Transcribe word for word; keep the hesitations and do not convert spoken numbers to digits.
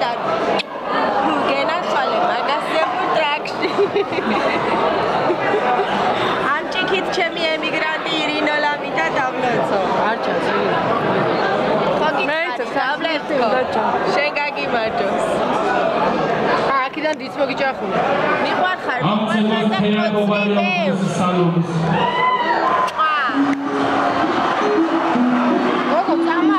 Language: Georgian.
და გენაცვალე მაგაზე ტრაქში. ამ ჭიქით ჩემი ემიგრანტი ირინო ლამითა დავლოცო. არ ჩანს ირინო. შენ გაგიმარჯოს. აქედან დიც მოგიჭახულა. მიყვარხარ, მიყვარხარ და ხოცნიბევ. გოგო, წამო